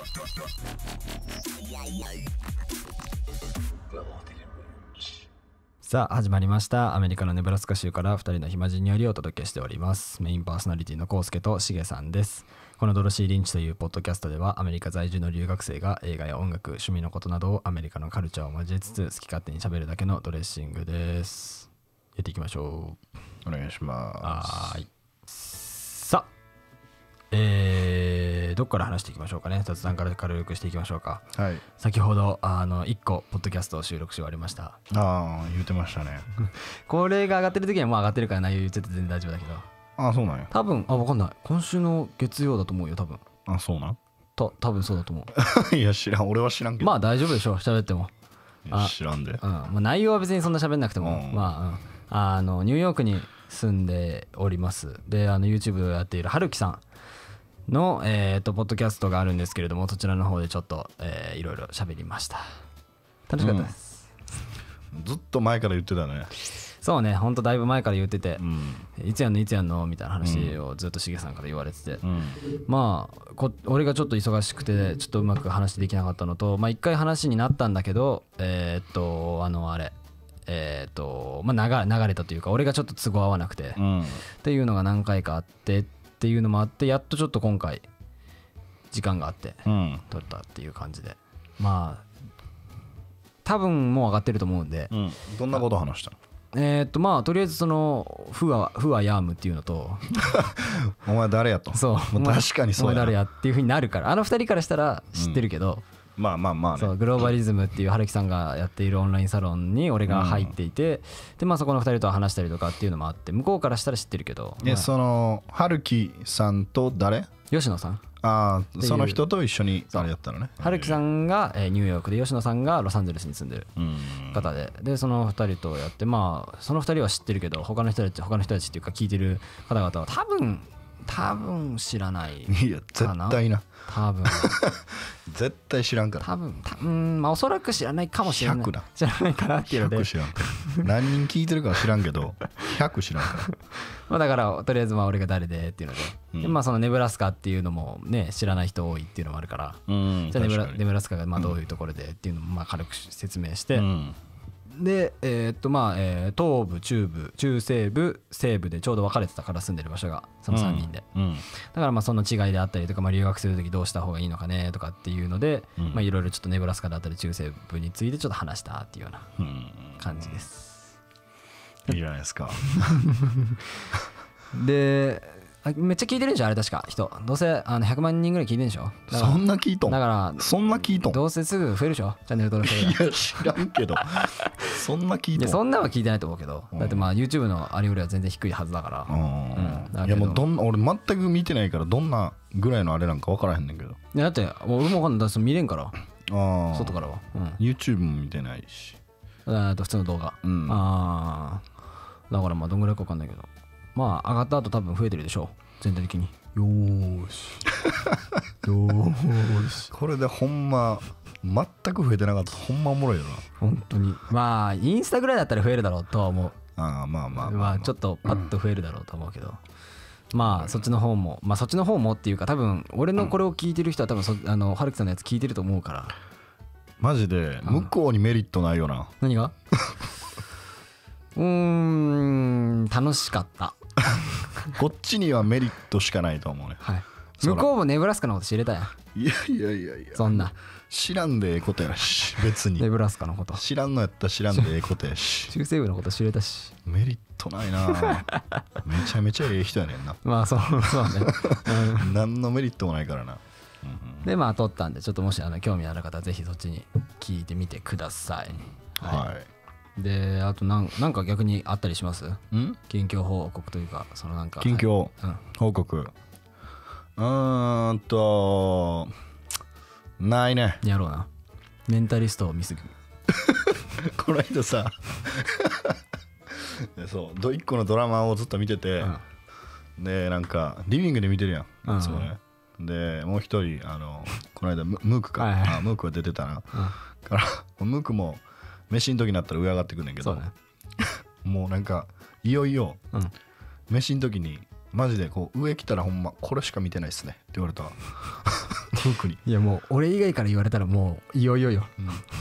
さあ始まりました。アメリカのネブラスカ州から2人の暇人によりお届けしております。メインパーソナリティのコウスケとシゲさんです。このドロシー・リンチというポッドキャストではアメリカ在住の留学生が映画や音楽、趣味のことなどをアメリカのカルチャーを交えつつ好き勝手に喋るだけのドレッシングです。やっていきましょう。お願いします。 はい。さあ、どっから話していきましょうかね。雑談から軽くしていきましょうか。 はい。 先ほど1個ポッドキャストを収録し終わりました。 ああ、言ってましたね。 これが上がってる時にはもう上がってるから内容言っちゃって全然大丈夫だけど。 ああ、そうなんや。 多分分かんない。今週の月曜だと思うよ多分。 あ、そうなん。 多分そうだと思う。いや知らん、俺は知らんけど。 まあ大丈夫でしょ喋っても。 知らんで。 まあ、内容は別にそんな喋んなくても、まあニューヨークに住んでおります。でYouTube をやっているはるきさんのポッドキャストがあるんですけれども、そちらの方でちょっといろいろ喋りました。楽しかったです。 ずっと前から言ってたね。 そうね、ほんとだいぶ前から言ってて、いつやんのみたいな話をずっとしげさんから言われてて、まあ俺がちょっと忙しくてちょっとうまく話できなかったのと、まあ一回話になったんだけどまあ流れたというか、俺がちょっと都合合わなくて、っていうのが何回かあってっていうのもあって、やっとちょっと今回時間があって撮ったっていう感じで、まあ多分もう上がってると思うんで、 どんなこと話したの？ まあとりあえずそのフはヤームっていうのとお前誰やと。 そうもう確かにそうやな。 お前誰やっていう風になるから、2人からしたら知ってるけど、 まあね、 そうグローバリズムっていう春樹さんがやっているオンラインサロンに俺が入っていて、でまあそこの2人と話したりとかっていうのもあって、向こうからしたら知ってるけど、 その春樹さんと誰？ 吉野さん。 その人と一緒にあれやったのね。 春樹さんがニューヨークで、吉野さんがロサンゼルスに住んでる方で、その2人とやって、まあその2人は知ってるけど、他の人たちっていうか聞いてる方々は多分知らないかな。 いや絶対な。 多分絶対知らんから。 多分まあおそらく知らないかもしれない。 100だ。 知らないかなっていうので。 100知らんから。何人聞いてるかは知らんけど、100知らんから。 まあだからとりあえずまあ俺が誰でっていうので、でまあそのネブラスカっていうのもね知らない人多いっていうのもあるから、じゃあネブラスカがまあどういうところでっていうのもまあ軽く説明して。でまあ東部、中部、中西部、西部でちょうど分かれてたから、住んでる場所がその3人で、だからまあその違いであったりとか、まあ留学する時どうした方がいいのかねとかっていうので、まあいろいろちょっとネブラスカだったり中西部についてちょっと話したっていうような感じです。 いいじゃないですか。 でめっちゃ聞いてるんでしょあれ、確か人どうせ100万人ぐらい聞いてるんでしょ。 そんな聞いとん。だからそんな聞いとん。 どうせすぐ増えるでしょチャンネル登録者が。 いや知らんけどそんな聞いとん。 そんなは聞いてないと思うけど、だってまあ YouTube のあれよりは全然低いはずだから。 いやもう俺全く見てないから、どんなぐらいのあれなんか分からへんねんけど。いやだって俺も分かんない、見れんから外からは。 YouTube も見てないし、 普通の動画。だからまあどんぐらいか分かんないけど、まあ上がった後多分増えてるでしょう全体的に。よーしこれでほんま全く増えてなかったらほんまおもろいよな本当に。まあインスタぐらいだったら増えるだろうとは思う。 まあちょっとパッと増えるだろうと思うけど、まあそっちの方もっていうか、多分俺のこれを聞いてる人は多分春樹さんのやつ聞いてると思うから。 マジで向こうにメリットないよな。 何が楽しかったこっちにはメリットしかないと思うね。 向こうもネブラスカのこと知れたやん。 いやそんな知らんでええことやし、別にネブラスカのこと知らんのやったら知らんでええことやし、 中西部のこと知れたし。 メリットないな。めちゃめちゃええ人やねんな。 まあそうね何のメリットもないからな。 でまあ撮ったんで、ちょっともし興味ある方はぜひそっちに聞いてみてください。であとなんか逆にあったりします？近況報告というか、そのなんか近況報告ないね。 やろうな。メンタリストを見すぎこの間さそう1個のドラマをずっと見てて、でなんかリビングで見てるやん、そうね。でもう一人この間ムークか、ムークが出てたな、からムークも飯の時になったら上上がってくんねんけど、もうなんかいよいよ飯の時にマジでこう上来たらほんまこれしか見てないっすねって言われた特に。 いやもう俺以外から言われたらもういよいよよ、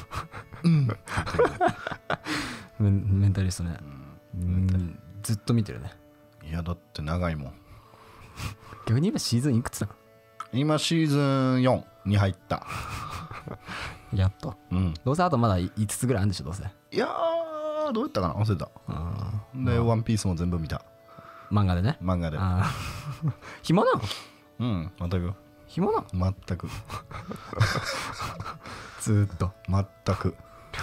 メンタリストね、ずっと見てるね。 いやだって長いもん。 逆に今シーズンいくつなの？ 今シーズン4に入った。 やっと、どうせあとまだ5つぐらいあるんでしょどうせ。 いやーどうやったかな忘れた。でワンピースも全部見た。 漫画でね。 漫画で。 暇なの？ 全く。 暇なの？ 全く。 ずっと。 全く。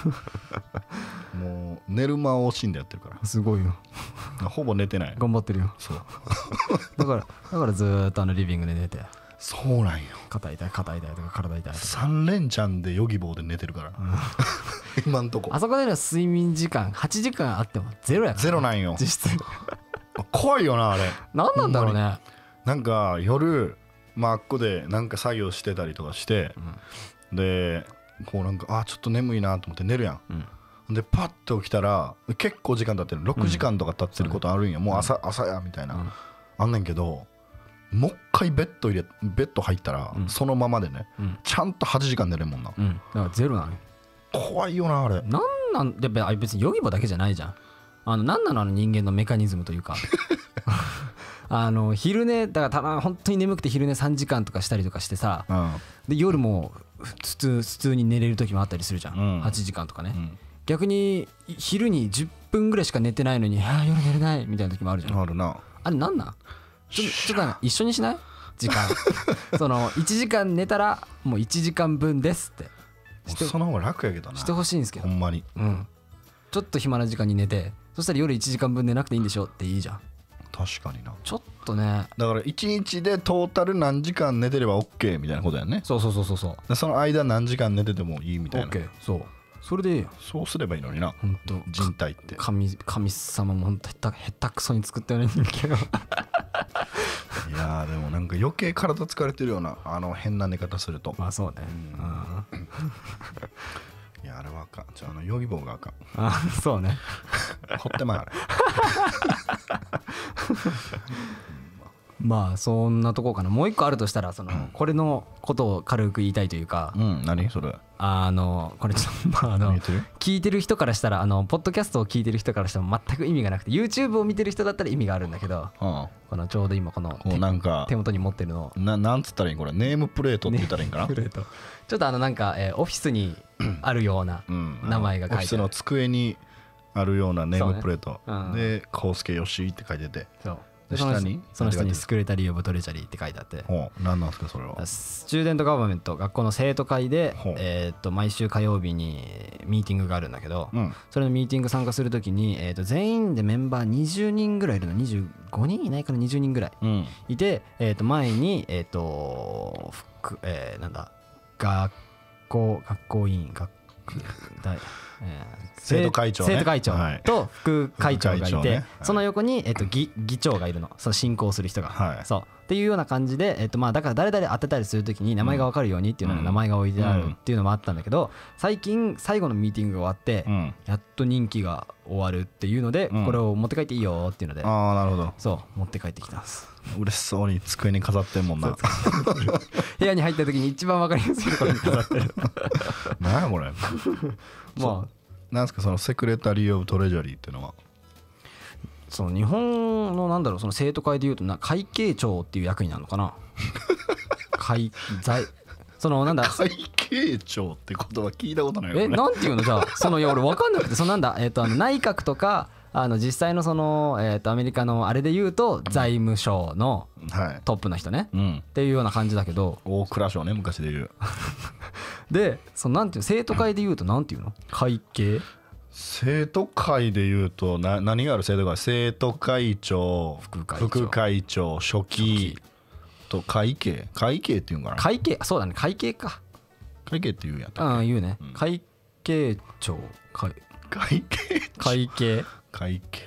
もう寝る間を惜しんでやってるから。 すごいよ。 ほぼ寝てない。 頑張ってるよ。 そう。 だからずーっとリビングで寝て。 そうなんよ。 肩痛いとか体痛いとか。 3連チャンでヨギボーで寝てるから。今んとこ。 あそこでの睡眠時間8時間あってもゼロやから。 ゼロなんよ。 実質。 怖いよなあれ。 何なんだろうね。 なんか夜あっこでなんか作業してたりとかして、でこうなんかちょっと眠いなと思って寝るやん、でパッと起きたら結構時間経ってる、6時間とか経ってることあるんや、もう朝やみたいな、あんねんけど、もう一回ベッド入ったら、そのままでね、ちゃんと8時間寝れんもんな、 だからゼロなのよ。 怖いよなあれ。 やっぱ別にヨギボだけじゃないじゃん。なんなの人間のメカニズムというか昼寝だからたま本当に眠くて昼寝3時間とかしたりとかしてさ、で夜も普通に寝れる時もあったりするじゃん、8時間とかね、逆に昼に10分ぐらいしか寝てないのに夜寝れないみたいな時もあるじゃん。 あるな。 あれなんなん？ちょっと一緒にしない？時間1時間寝たらもう1時間分ですってその方が楽やけどな。 してほしいんですけど、 ほんまに、 ちょっと暇な時間に寝て、そしたら夜1時間分寝なくていいんでしょっていいじゃん。 確かにな。 ちょっとね、 だから1日でトータル何時間寝てれば OK みたいなことやね。 そうでその間何時間寝ててもいいみたいな。 OK、 そうそれでいいよ。 そうすればいいのにな。 本当人体って神様も本当下手くそに作ったよね人間は。 いやでもなんか余計体疲れてるような変な寝方すると。 まあそうね、 いやあれはあかん。ヨギボーがあかん。 そうね。 ほってまいあれ。 まあそんなとこかな。もう一個あるとしたらこれのことを軽く言いたいというか、 何それ。 これちょっと聞いてる人からしたらポッドキャストを聞いてる人からしたら全く意味がなくて、 YouTube を見てる人だったら意味があるんだけど、このちょうど今このなんか手元に持ってるのなんつったらいいんこれ。ネームプレートって言ったらいいんかな。 ちょっとなんかオフィスにあるような名前が書いてある、 オフィスの机にあるようなネームプレートで康介よしって書いてて、 その人にスクレタリー・オブ・トレジャリーって書いてあって、 何なんですかそれは。 スチューデント・ガバメント、学校の生徒会で毎週火曜日にミーティングがあるんだけど、それのミーティング参加するときに全員でメンバー20人ぐらいいるの。25人いないから20人ぐらいいて、前に学校委員生徒会長と副会長がいて、その横に議長がいるの。その進行する人が、そうっていうような感じで、だから誰々当てたりするときに名前が分かるようにっていうのが名前が置いてあるっていうのもあったんだけど、最近最後のミーティングが終わってやっと任期が終わるっていうので、これを持って帰っていいよっていうので、 なるほど。 そう持って帰ってきたんです。 嬉しそうに机に飾ってんもんな。 部屋に入った時に一番分かりやすいところに飾ってる。 何やこれ。 まあなんですかそのセクレタリー・オブ・トレジャリーっていうのは。 その日本のその生徒会でいうと会計長っていう役になるのかな。会計長ってことは聞いたことないよね。 なんていうのじゃあ俺分かんなくて、内閣とか実際のアメリカのあれで言うと財務省のトップの人ね、っていうような感じだけど、 大蔵省ね昔で言う。 でなんていう生徒会で言うとなんていうの。会計。 生徒会で言うと何がある。生徒会、生徒会長、副会長、書記と会計っていうんかな。 会計、そうだね、会計か。 会計って言うやったっけ。 言うね、会計長、会計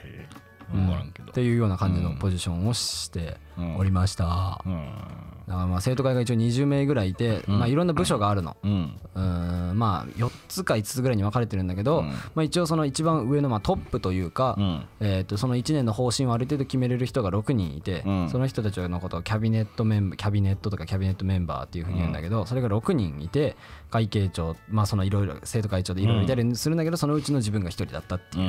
分からんけど、っていうような感じのポジションをしておりました。だからまあ生徒会が一応20名ぐらいいて、まあいろんな部署があるの。まあ4つか5つぐらいに分かれてるんだけど、まあ一応その一番上のまあトップというか、その1年の方針をある程度決めれる人が6人いて、その人たちのことをキャビネットとかキャビネットメンバーっていうふうに言うんだけど、それが6人いて、会計長、まあそのいろいろ生徒会長でいろいろいたりするんだけど、そのうちの自分が1人だったっていう。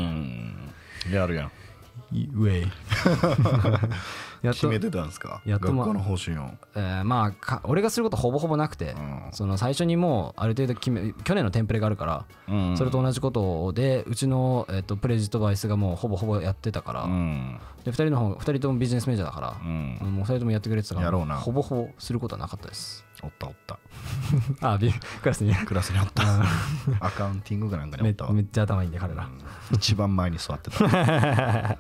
やるやん。 ウェイ決めてたんですか、学校の方針を。 まあ俺がすることほぼほぼなくて、その最初にもうある程度去年のテンプレがあるから、それと同じことでうちのプレジットバイスがもうほぼほぼやってたから、で2人ともビジネスメジャーだから、もう2人ともやってくれてたから、ほぼほぼすることはなかったです。 おったあ、クラスにおったアカウンティングかなんかにおったわ。 めっちゃ頭いいんで彼ら、 一番前に座ってた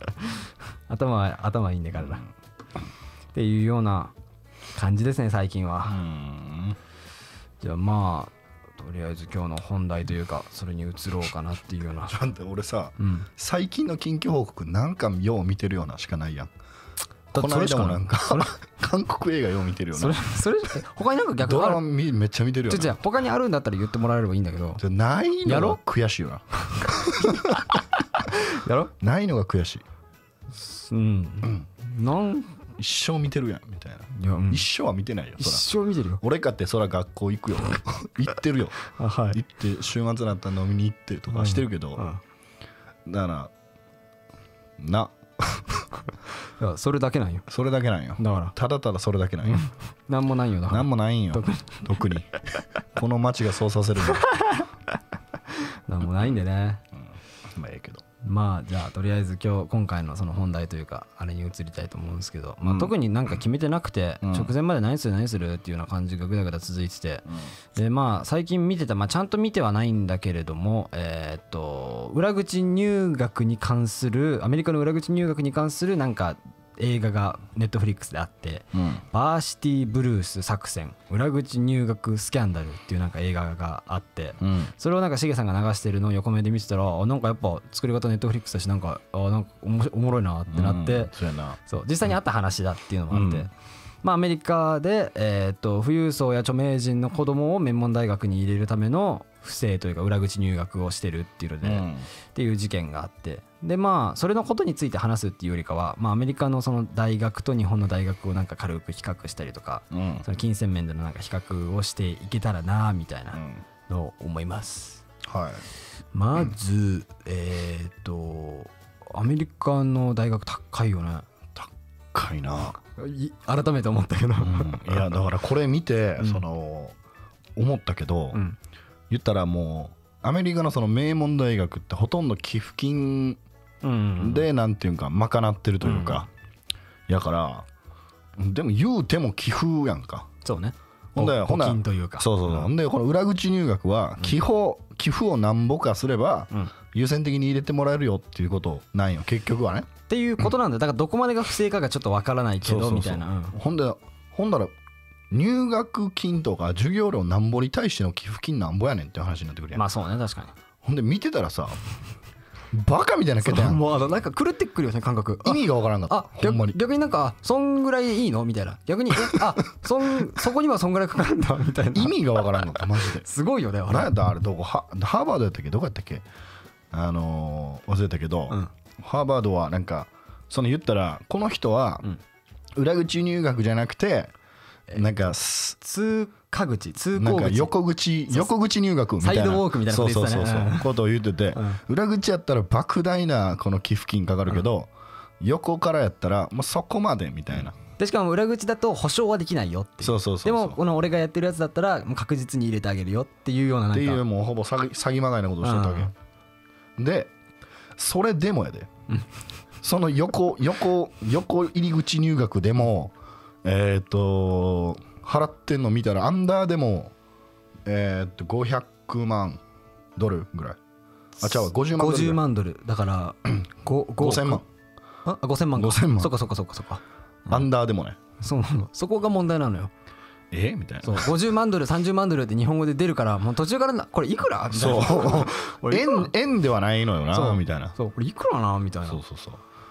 頭いいんで彼ら、っていうような感じですね最近は。じゃあまあとりあえず今日の本題というかそれに移ろうかなっていうような。 俺さ、最近の近況報告なんかよう見てるようなしかないやん。この間もなんか韓国映画よう見てるよな。 それ他になんか逆にドラマめっちゃ見てるよな。 他にあるんだったら言ってもらえればいいんだけど、 ないのが悔しいよな。 やろないのが悔しい。一生見てるやんみたいな。一生は見てないよ。 一生見てるよ。 俺かってそら学校行くよ行ってるよ。行って週末だったら飲みに行ってとかしてるけど、だからいやそれだけなんよ。 それだけなんよ。だからただただそれだけなんよ。 なんもないよ。だからなんもないんよ。特にこの街がそうさせるの。 なんもないんでね。 まあええけど。 まあじゃあとりあえず今回のその本題というかあれに移りたいと思うんですけど、まあ特になんか決めてなくて、直前まで何するっていうような感じがぐだぐだ続いてて、でまあ最近見てた、まあちゃんと見てはないんだけれども、裏口入学に関するアメリカの裏口入学に関するなんか映画がネットフリックスであって、バーシティブルース作戦裏口入学スキャンダルっていうなんか映画があって、それをなんかしげさんが流してるのを横目で見てたら、なんかやっぱ作り方ネットフリックスだしなんかおもろいなってなって、そう実際にあった話だっていうのもあって、まあアメリカで富裕層や著名人の子供を名門大学に入れるための不正というか裏口入学をしてるっていうので、っていう事件があって、でまあそれのことについて話すっていうよりかは、まあアメリカのその大学と日本の大学をなんか軽く比較したりとか、その金銭面でのなんか比較をしていけたらなみたいなのを思います。まずアメリカの大学高いよね。 高いな。 改めて思ったけど、 いやだからこれ見てその思ったけど、言ったらもうアメリカのその名門大学ってほとんど寄付金でなんていうか賄ってるというか、やからでも言うても寄付やんか。 そうね。 募金というか。 ほんでこの裏口入学は寄付をなんぼかすれば優先的に入れてもらえるよっていうことなんよ結局はね。 っていうことなんだ。だからどこまでが不正かがちょっとわからないけどみたいな。 ほんだら入学金とか授業料なんぼに対しての寄付金なんぼやねんって話になってくるやん。 まあそうね、確かに。 ほんで見てたらさバカみたいな桁やん。 もうなんか狂ってくるよね感覚。 意味がわからんかった。ほんまに逆になんかそんぐらいいいのみたいな。逆にそこにはそんぐらいかかるんだみたいな。 意味がわからんかったマジで。 すごいよね。 何やったあれ、どこハーバードやったっけ、どこやったっけ、忘れたけど、ハーバードはなんかその言ったらこの人は裏口入学じゃなくてなんか通過口、 なんか横口入学みたいな、 サイドウォークみたいなこと言ってたね。 そうことを言ってて、裏口やったら莫大なこの寄付金かかるけど、横からやったらもうそこまでみたいな。 でしかも裏口だと保証はできないよっていう。でもこの俺がやってるやつだったらもう確実に入れてあげるよっていうような、なんかっていう、 もうほぼ詐欺まがいなことをしてたわけで、それでもやで、その横入り口入学でも払ってんの見たらアンダーでも500万ドルぐらい、あ、違う、50万ドルだから 5000万、 5000万か、そっか、 アンダーでもね、 そこが問題なのよ。 みたいな。 そう、50万ドル30万ドルって日本語で出るから、もう途中からこれいくらみたいな。 円ではないのよなみたいな。 そう、これいくらなみたいな。 そう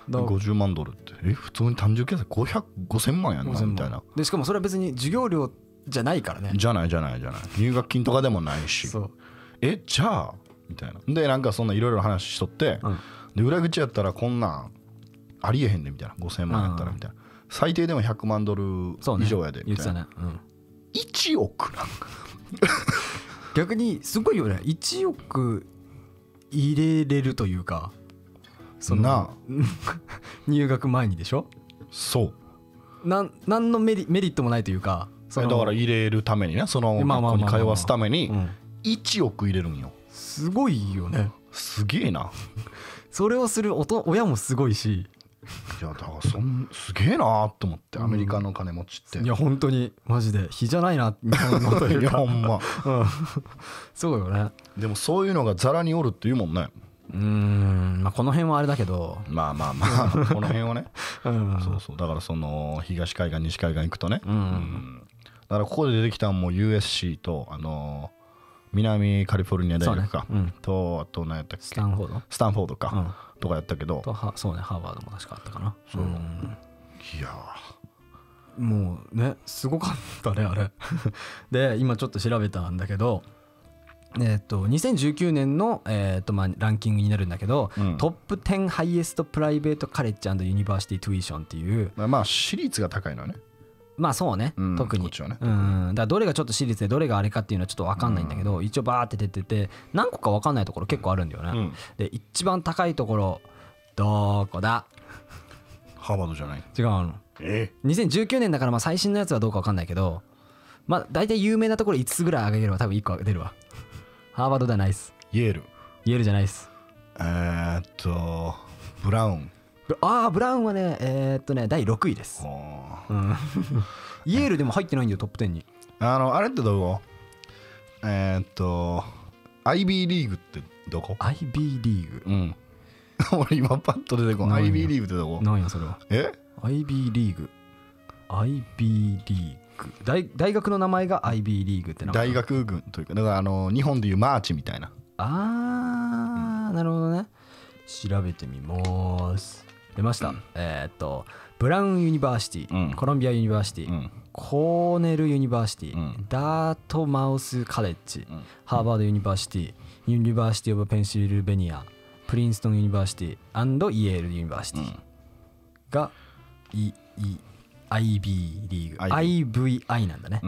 50万ドルって普通に単純計算5000万やんなみたいな。 でしかもそれは別に授業料じゃないからね。 じゃない入学金とかでもないしじゃあみたいな。でなんかそんないろいろ話しとって、で裏口やったらこんなんありえへんでみたいな、5000万やったらみたいな、最低でも100万ドル以上やでみたいな、1億なんか逆にすごいよね。1億入れれるというか、その入学前にでしょ。 そうなんのメリットもないというか、 だから入れるためにね、その学校に通わすために1億入れるんよ。 すごいよね。 すげえな。 それをする親もすごいし、 いやだからすげえなと思って、アメリカの金持ちって、 いや本当にマジで比じゃないな日本のというかいやほんま、 そうよね。 でもそういうのがザラにおるっていうもんね。 まあこの辺はあれだけど、 まあこの辺はねそうだからその東海岸西海岸行くとね、だからここで出てきたのも USC と南カリフォルニア大学か、とあと何やったっけ、スタンフォードか、とかやったけど、 そうね、ハーバードも確かあったかな。 いやもうねすごかったねあれで今ちょっと調べたんだけど、2019年の、ランキングになるんだけど、トップ10ハイエストプライベートカレッジ&ユニバーシティトゥイションっていう、 まあ私立が高いのはね、 まあそうね、特にだからどれがちょっと私立でどれがあれかっていうのはちょっと分かんないんだけど、一応バーって出てて何個か分かんないところ結構あるんだよね。で一番高いところどこだ？ ハーバードじゃない？ 違うの。2019年だからまあ最新のやつはどうか分かんないけど、まあ大体有名なところ5つぐらい挙げれば多分1個出るわ。ハーバードではないです。 イェールじゃないです。 ブラウン。 ブラウンはね第6位です。イェールでも入ってないんだよトップ10に。 あれってどこ？IB リーグってどこ？ IB リーグ。 俺今パッと出てこない。IB リーグってどこ？ なんやそれは。IB リーグ。大学の名前が IB リーグって大学群というか、だから日本でいうマーチみたいな。 なるほどね。調べてみます。出ました。ブラウンユニバーシティ、コロンビアユニバーシティ、コーネルユニバーシティ、ダートマウスカレッジ、ハーバードユニバーシティ、ユニバーシティオブペンシルベニア、プリンストンユニバーシティ&イェールユニバーシティがIB リーグ、IVI なんだね。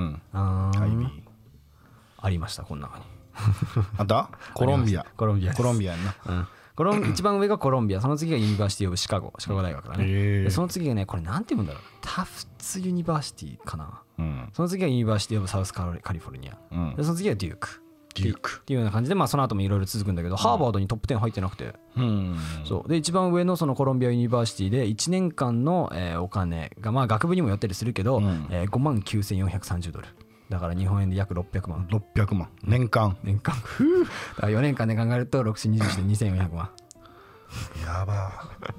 ありました、この中に。 あんたコロンビアやんな。 一番上がコロンビア、その次がユニバーシティオブシカゴ大学だね。でその次がね、これなんて読むんだろう、タフツユニバーシティかな。その次がユニバーシティオブサウスカリフォルニア。でその次がデュークっていうような感じで、まあその後もいろいろ続くんだけど、ハーバードにトップ10入ってなくて、そうで一番上のそのコロンビアユニバーシティで1年間のお金が、まあ学部にもよったりするけど、59,430ドル。だから日本円で約600万。 年間。 だから4年間で考えると6,420して2,400万。 やば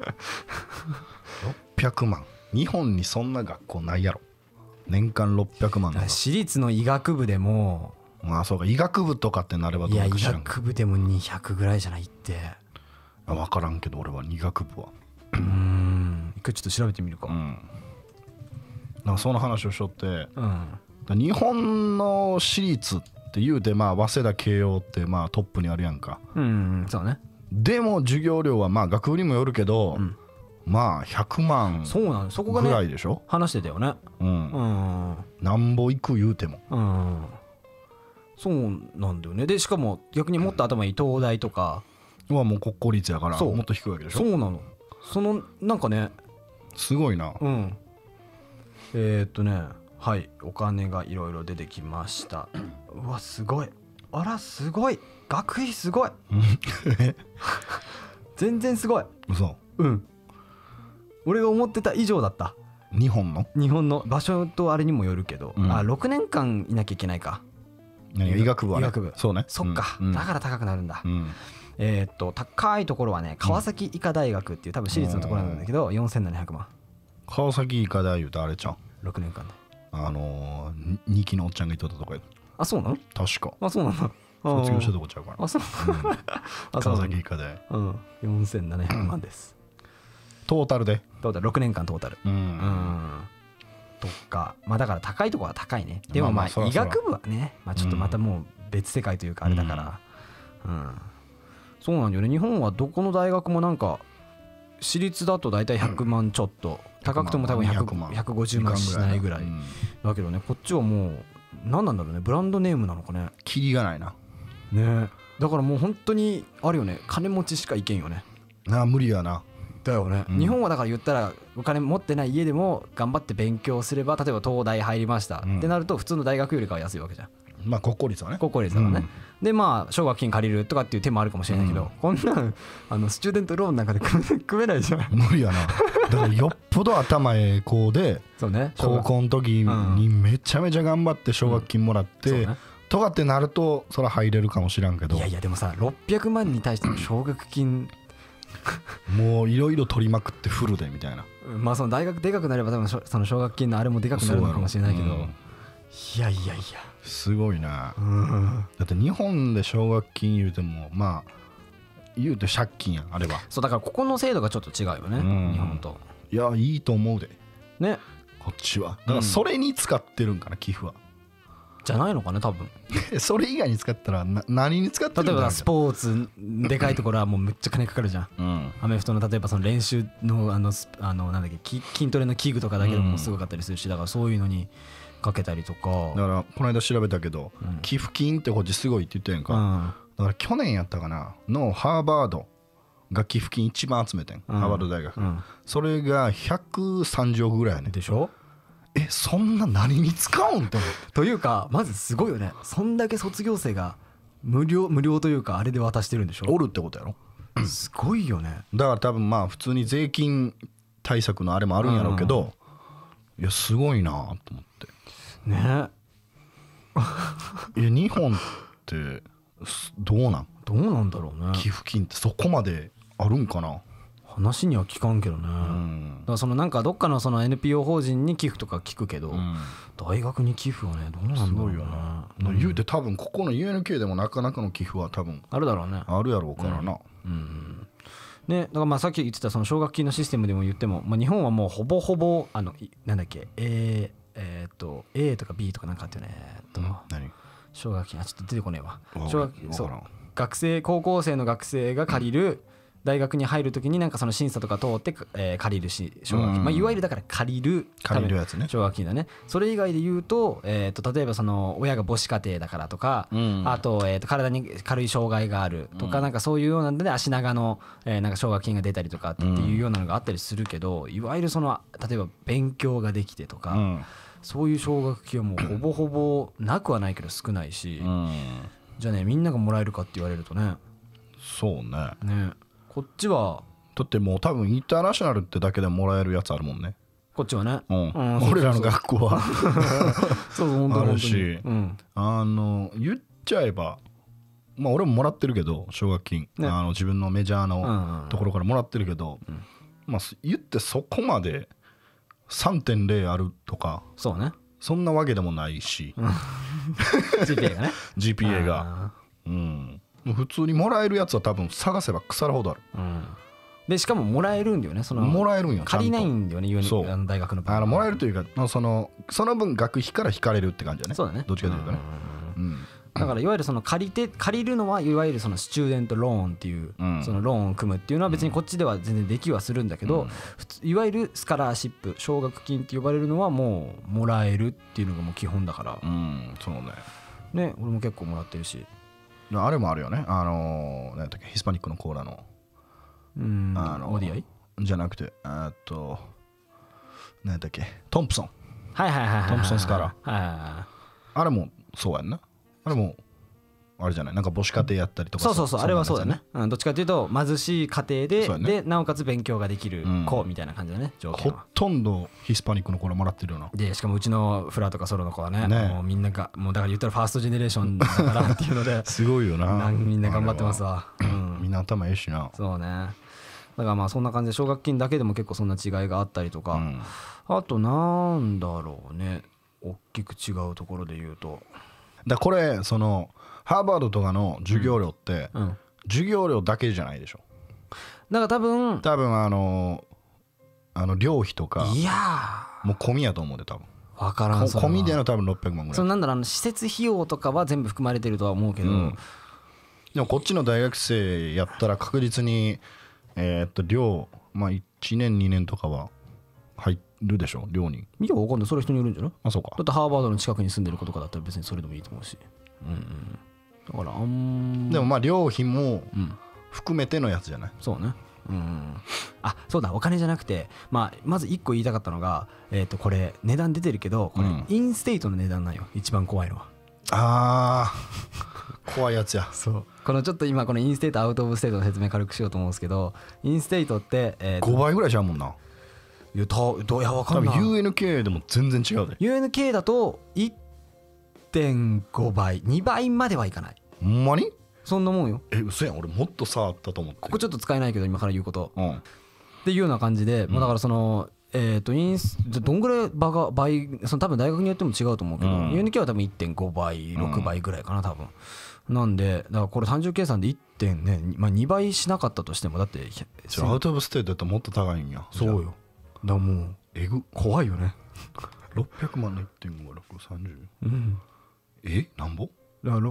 600万。日本にそんな学校ないやろ。年間600万だ。 私立の医学部でも、 まあそうか、医学部とかってなればどうか知らん。いや医学部でも200ぐらいじゃないって。 分からんけど俺は医学部は一回ちょっと調べてみるか。 なんかその話をしとって、日本の私立って言うて、まあ早稲田慶応ってまあトップにあるやんか。 そうね。 でも授業料はまあ学部にもよるけど、まあ100万ぐらいでしょ。 話してたよね。 なんぼ行く言うても。 そうなんだよね。でしかも逆にもっと頭いい東大とかはもう国公立やからもっと低いわけでしょ。 そうなの。そのなんかね、 すごいな。 はい、お金がいろいろ出てきました。うわすごい。あらすごい。学費すごい。全然すごい。 嘘。 俺が思ってた以上だった。 日本の場所とあれにもよるけど、6年間いなきゃいけないか。 医学部はね。そうね。 そっか、だから高くなるんだ。高いところはね、川崎医科大学っていう多分私立のところなんだけど、4,700万。 川崎医科大言うとあれちゃん。 6年間で。 2期のおっちゃんが言っとったとこや。 あ、そうなの？ 確か。 あ、そうなんだ。 卒業したとこちゃうから。 あ、そう。 川崎医科大。 4,700万です。 トータル 6年間トータルとか、まあだから高いところは高いね。でもまあ医学部はね、まあちょっとまたもう別世界というかあれだから、そうなんだよね。日本はどこの大学もなんか私立だと大体100万ちょっと、高くても多分150万しないぐらいだけどね、こっちはもう何なんだろうね、ブランドネームなのかね。 キリがないなね。だからもう本当にあるよね、金持ちしか行けんよね。 無理やな。 だよね、日本はだから言ったらお金持ってない家でも頑張って勉強すれば、例えば東大入りました、ってなると普通の大学よりかは安いわけじゃん。 まあ国公立はね。 国公立だからね、でまあ奨学金借りるとかっていう手もあるかもしれないけど、こんなんスチューデントローンなんかで組めないじゃん。 無理やな。だからよっぽど頭ええ子でそうね、 高校の時にめちゃめちゃ頑張って奨学金もらって、とかってなるとそれ入れるかもしらんけど、 いやいやでもさ600万に対しての奨学金もういろいろ取りまくってフルでみたいな。 まあその大学でかくなれば多分その奨学金のあれもでかくなるのかもしれないけど、いやいやいやすごいな。だって日本で奨学金言うてもまあ言うて借金やんあれは。 そうだからここの制度がちょっと違うよね、日本と。 いやいいと思うでね、 こっちは。だからそれに使ってるんかな、寄付は。 じゃないのかね多分。 それ以外に使ったら何に使ってるんだろう。 例えばスポーツでかいところはもうめっちゃ金かかるじゃん、アメフトの例えばその練習のなんだっけ筋トレの器具とかだけでもすごかったりするし、だからそういうのにかけたりとか。 だからこの間調べたけど、寄付金ってこっちすごいって言ったやんか、だから去年やったかなのハーバードが寄付金一番集めてん、ハーバード大学、それが130億ぐらいやねん。 でしょ。 そんな何に使うんって思って。 というかまずすごいよね、そんだけ卒業生が無料というかあれで渡してるんでしょ。 おるってことやろ。 すごいよね。 だから多分まあ普通に税金対策のあれもあるんやろうけど、いやすごいなと思ってね。 日本ってどうなんだろうね。 寄付金ってそこまであるんかな。 話には聞かんけどね、だからそのなんかどっかのその NPO 法人に寄付とか聞くけど、大学に寄付はねどうなんだろうな。 言うて多分ここの UNK でもなかなかの寄付は多分あるだろうね。 あるやろうからな。 ね、だからまあさっき言ってたその奨学金のシステムでも言っても、まあ、日本はもうほぼほぼなんだっけA とか B とかなんかあってね何奨学金ちょっと出てこねえわ。そう高校生の学生が借りる大学に入るときになんかその審査とか通って、借りるし奨学金、まあ、いわゆるだから借りるやつね、 奨学金だね。それ以外で言うと、例えばその親が母子家庭だからとか、あと、体に軽い障害があるとか、なんかそういうようなんで、ね、足長の、なんか奨学金が出たりとかっていうようなのがあったりするけど、いわゆるその例えば勉強ができてとか、そういう奨学金はもうほぼほぼなくはないけど少ないし、じゃあねみんながもらえるかって言われるとね。 そうね。 こっちはだってもう多分インターナショナルってだけでもらえるやつあるもんね。 こっちはね、 俺らの学校はそうあるし、言っちゃえばまあ俺ももらってるけど奨学金、自分のメジャーのところからもらってるけど、まあ言ってそこまで 3.0 あるとかそうね、 そんなわけでもないし GPA がね GPA が普通にもらえるやつは多分探せば腐るほどある。 でしかももらえるんだよね。 もらえるんよ。 借りないんだよね。大学の分もらえるというかその分学費から引かれるって感じだね。 そうだね。 どっちかというとね。 だからいわゆるその借りるのはいわゆるそのスチューデントローンっていうそのローンを組むっていうのは別にこっちでは全然できはするんだけど、いわゆるスカラーシップ奨学金って呼ばれるのはもうもらえるっていうのがもう基本だから。 そうね。 ね、俺も結構もらってるし。 あれもあるよね。何だっけ、ヒスパニックのコーラの ODI じゃなくて何だっけ、トンプソン。 トンプソンスカラー。あれもそうやんな。あれもあれじゃない、なんか母子家庭やったりとか。 そうあれはそうだね。どっちかというと貧しい家庭でなおかつ勉強ができる子みたいな感じだね。 ほとんどヒスパニックの子らもらってるよな。 でしかもうちのフラとかソロの子はね、もうみんながもうだから言ったらファーストジェネレーションだからっていうのですごいよな。 みんな頑張ってますわ。 みんな頭いいしな。 そうね。だからまあそんな感じで奨学金だけでも結構そんな違いがあったりとか、あとなんだろうね、大きく違うところで言うとこれそのハーバードとかの授業料って授業料だけじゃないでしょ。 だから多分寮費とかいやもう込みやと思うで多分分からん。 込みでの多分600万ぐらい。 そのなんだろう、施設費用とかは全部含まれてるとは思うけど、 でもこっちの大学生やったら確実に寮まあ1年2年とかは入るでしょ寮に。 いや分かんない、それは人によるんじゃない。 あそうか。 だってハーバードの近くに住んでる子とかだったら別にそれでもいいと思うし、だからでもまあ寮費も含めてのやつじゃない。 そうね。あ、そうだ、お金じゃなくて、まず1個言いたかったのが、これ値段出てるけど、これインステイトの値段なんよ、一番怖いのは。 あー怖いやつや。 そうこのちょっと今このインステイトアウトオブステイトの説明軽くしようと思うんですけど、インステイトって、 5倍ぐらいちゃうもんな。 いや分かんない。 多分 UNK でも全然違うで。 UNK だと 1.5 倍2倍まではいかない。 ほんまに？ そんなもんよ。 嘘やん、俺もっと差あったと思って。 ここちょっと使えないけど今から言うこと、 うん、 っていうような感じで、もうだからそのどんぐらい倍、その多分大学によっても違うと思うけど、UNK は多分 1.5 倍6倍ぐらいかな多分。なんでだからこれ単純計算で2倍しなかったとしても、だってアウトオブステイトだったらもっと高いんや。 そうよ。だからもう怖いよね。 600万の 1.5630、なんぼだから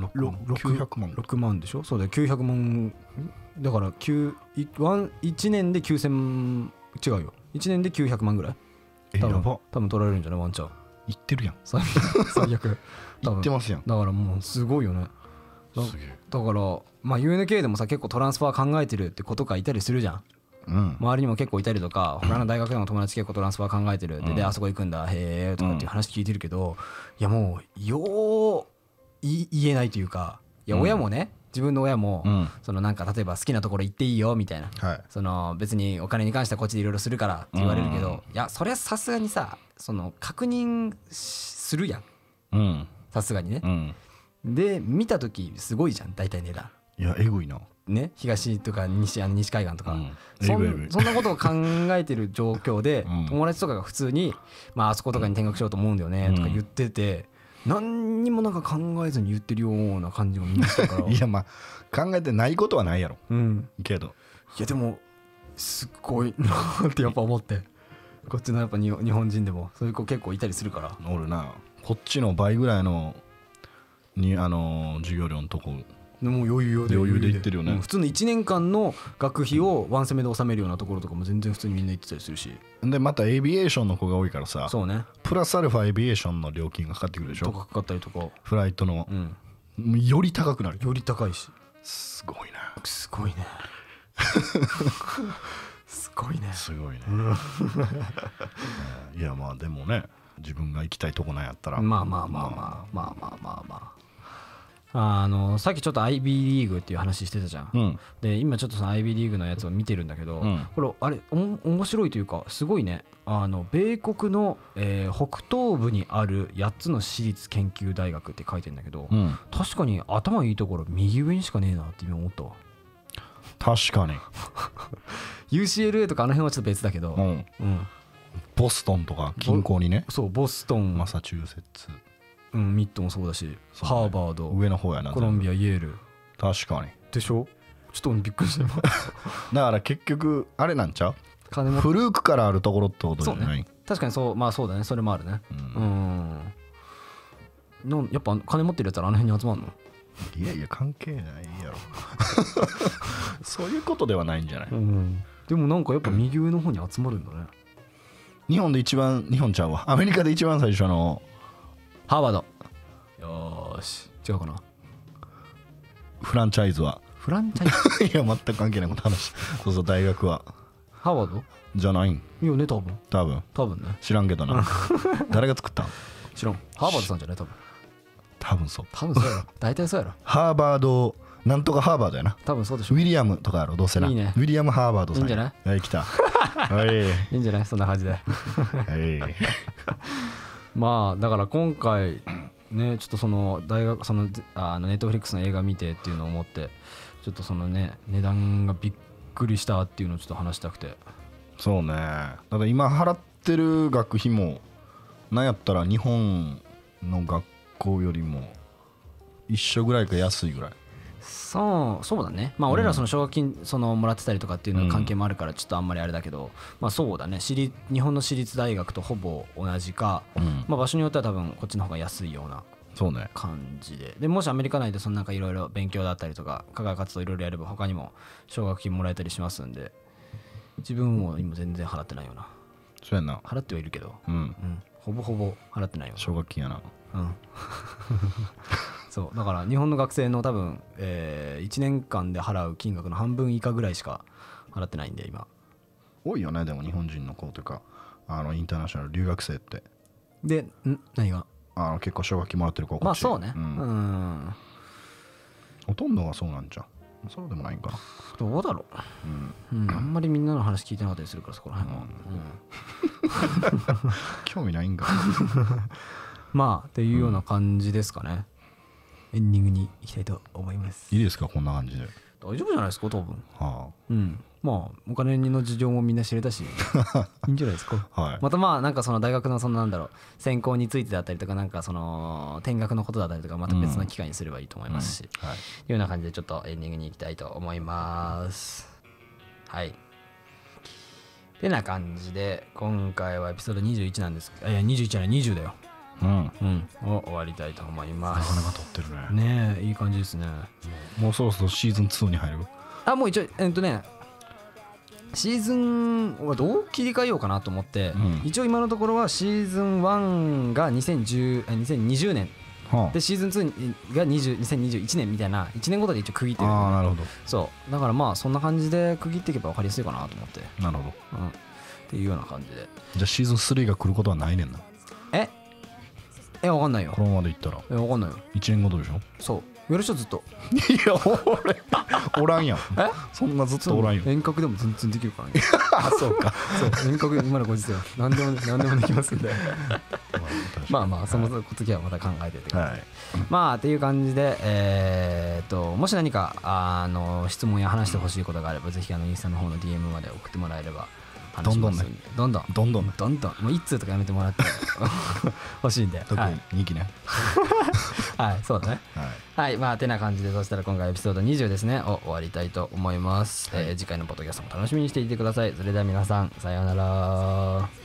900万 6万でしょ。そうだよ、900万だから1年で9000、違うよ、1年で900万ぐらい多分取られるんじゃないワンチャン。 言ってるやん最悪言ってますやん。 だからもうすごいよね。 すげえ。 だからまあ UNK でもさ結構トランスファー考えてるって子とかいたりするじゃん。周りにも結構いたりとか、他の大学での友達結構トランスファー考えてるであそこ行くんだへえとかっていう話聞いてるけど、いやもう言えないというか、いや親もね、自分の親もそのなんか例えば好きなところ行っていいよみたいな、その別にお金に関してはこっちでいろいろするからって言われるけど、いやそれはさすがにさその確認するやん、さすがにね。で見た時すごいじゃん大体値段。 いやえぐいなね、東とか西海岸とか、そんなことを考えてる状況で、友達とかが普通に、あそことかに転学しようと思うんだよねとか言ってて、何にもなんか考えずに言ってるような感じが見ましたからいやまあ考えてないことはないやろ、けどいやでもすっごいなってやっぱ思って、こっちのやっぱ日本人でもそういう子結構いたりするから。 おるな。こっちの倍ぐらいの授業料のとこもう余裕で言ってるよね。 普通の1年間の学費をワンセメで納めるようなところとかも全然普通にみんな行ってたりするし。でまたエビエーションの子が多いからさ、 そうね、 プラスアルファエビエーションの料金がかかってくるでしょ。 とかかかったりとか、 フライトの、より高くなる。 より高いし。 すごいな。 すごいねすごいね。 すごいねいやまあでもね、自分が行きたいとこなんやったらさっきちょっと IB リーグっていう話してたじゃん、で今ちょっとその IB リーグのやつを見てるんだけど、これあれ面白いというかすごいね。米国の、北東部にある8つの私立研究大学って書いてるんだけど、確かに頭いいところ右上にしかねえなって今思ったわ。 確かに UCLA とかあの辺はちょっと別だけど、 ボストンとか近郊にね。 そうボストン、 マサチューセッツ、 ミッドもそうだし、ハーバード、 上の方やな、 コロンビア、イェール。 確かにでしょ。ちょっとびっくりした今だから結局あれなんちゃう、古くからあるところってことじゃない。 確かにそう、そうだね、それもあるね。やっぱ金持ってるやつはあの辺に集まるの。 いやいや関係ないやろそういうことではないんじゃない、 でもなんかやっぱ右上の方に集まるんだね。 日本ちゃうわ、アメリカで一番最初のハーバード。よーし、違うかな。 フランチャイズいや全く関係ないこと話そう大学はハーバードじゃないん。 いやね、多分ね、 知らんけどな誰が作ったん知らん。ハーバードさんじゃない多分そうやろ大体そうやろ。 ハーバードなんとかハーバードやな。 多分そうでしょ。 ウィリアムとかやろどうせな。 いいね、 ウィリアム・ハーバードさん。 いいんじゃない。 はい来たはいいいんじゃない、そんな感じでだから今回ね、ちょっとその大学ネットフリックスの映画見てっていうのを思って、ちょっとそのね値段がびっくりしたっていうのをちょっと話したくて。 そうね、だから今払ってる学費もなんやったら日本の学校よりも一緒ぐらいか安いぐらい。 そうだね。まあ俺らその奨学金そのもらってたりとかっていうの関係もあるからちょっとあんまりあれだけど、まあそうだね。日本の私立大学とほぼ同じか、まあ場所によっては多分こっちの方が安いような感じで、でもしアメリカ内でそのなんかいろいろ勉強だったりとか課外活動いろいろやれば他にも奨学金もらえたりしますんで、自分も今全然払ってないよな。 そうやな。 払ってはいるけど、ほぼほぼ払ってないよな。 奨学金やな。 そうだから日本の学生の多分、1年間で払う金額の半分以下ぐらいしか払ってないんで今。 多いよねでも日本人の子というかインターナショナル留学生って。 で何が結構奨学金もらってる子。 まあそうね、 ほとんどがそうなんじゃん。そうでもないんかな。 どうだろう、あんまりみんなの話聞いてなかったりするからそこら辺は、 興味ないんかまあっていうような感じですかね。エンディングに行きたいと思います。 いいですかこんな感じで。 大丈夫じゃないですか多分。まあお金の事情もみんな知れたしいいいんじゃないですか。またまあなんかその大学のそのなんだろう専攻についてだったりとかなんかその転学のことだったりとかまた別の機会にすればいいと思いますし、というような感じでちょっとエンディングに行きたいと思います。はいてな感じで今回はエピソード21なんですけど、21じゃない20だよ。を終わりたいと思います。 なかなか撮ってるね。 ねえいい感じですね。 もうそろそろシーズン2に入る。 もう一応シーズンはどう切り替えようかなと思って、一応今のところはシーズン1が2020年でシーズン2が2021年みたいな1年ごとで一応区切ってる。 なるほど。 そうだからまあそんな感じで区切っていけば分かりやすいかなと思って。 なるほど、 っていうような感じで。 じゃあシーズン3が来ることはないねんな。 分かんないよ。 このままでいったら分かんないよ。 1年ごとでしょ。 そうやる人ずっと。 いやおらんやん。そんなずっとおらんよ。 遠隔でも全然できるからね。 そうか。 そう遠隔今のご時世は何でもできますんでまあその時はまた考えてって感じで、まあっていう感じでもし何か質問や話してほしいことがあればぜひインスタの方の DM まで送ってもらえれば話しますんで。どんどんもう1通とかやめてもらって欲しいんで。 特に2期ね。 はいそうだね。はいまあてな感じでそしたら今回エピソード20ですねを終わりたいと思います。次回のポッドキャストも楽しみにしていてください。それでは皆さんさようなら。